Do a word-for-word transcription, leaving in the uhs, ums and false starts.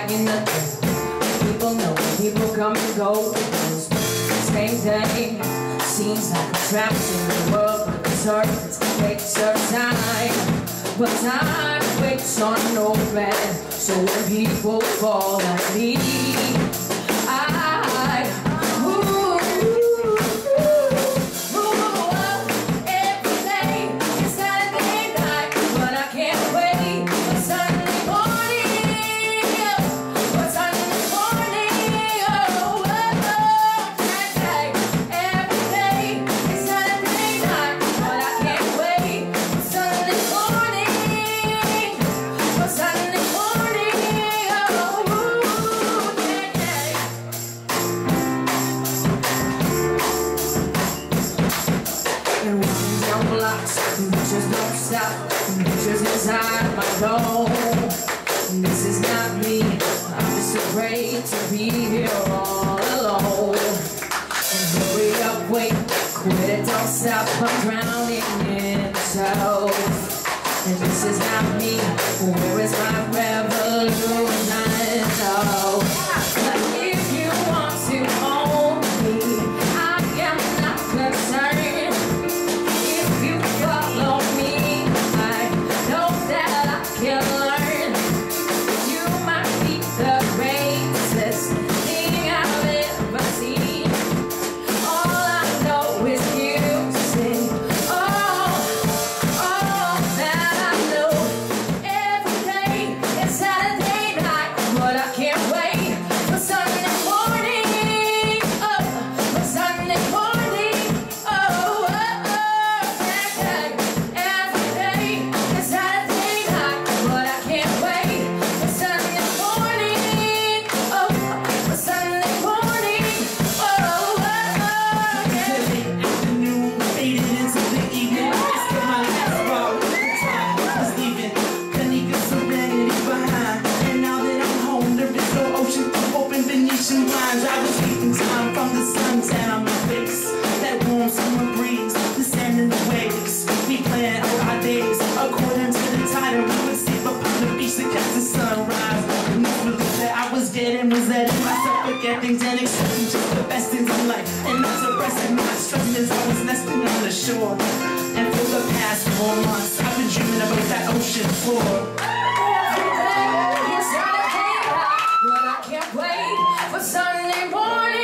in the people know, people come and go. Same thing, seems like a trap in the world, but this earth takes her time. But time waits on no man, so when people fall like me, I, ooh, ooh, ooh, every day is Saturday night, but I can't wait for Sunday morning, for Sunday morning, oh, oh, oh, every day is Saturday night, but I can't wait for Sunday morning, for Sunday morning, oh, ooh, yeah, yeah. And walking down blocks, bitches don't stop, bitches inside my dome. This is not me, I'm just afraid to be here all alone. And hurry up, wait, quit it, don't stop, I'm drowning in myself. And this is not me, where is my revolution? Oh, but if you want to own me, I am not concerned. If you follow me, I know that I can learn. You might be the greatest thing I've ever seen. All I know is music. Oh, all that I know. Every day is Saturday night, but I can't wait for Sunday morning. Oh, for Sunday morning. Oh, oh, oh, yeah, yeah. Every day is Saturday night, but I can't wait for Sunday morning. Oh, for Sunday morning. Oh, oh, oh, yeah. Late afternoon, faded into the evening. It's got my last row. The time was leaving. Couldn't even so many behind. And now that I'm home, there is no ocean of open Venetian blinds. I was keeping time from the suntan on my face. That warm summer breeze, the sand and the waves. We planned all our days according to the tide, and we would sleep upon the beach to catch the sunrise. And this belief that I was dead and was letting myself forget things and accepting just the best things in life. And not to rest and not stressing as I was nesting on the shore. And for the past four months, I've been dreaming about that ocean floor. Every day is Saturday night, but I can't wait for Sunday morning.